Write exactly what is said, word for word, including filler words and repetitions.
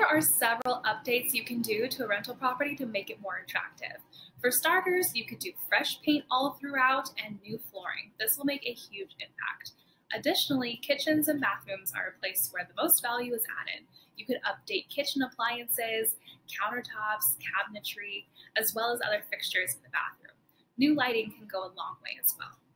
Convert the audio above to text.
are several updates you can do to a rental property to make it more attractive. For starters, you could do fresh paint all throughout and new flooring. This will make a huge impact. Additionally, kitchens and bathrooms are a place where the most value is added. You could update kitchen appliances, countertops, cabinetry, as well as other fixtures in the bathroom. New lighting can go a long way as well.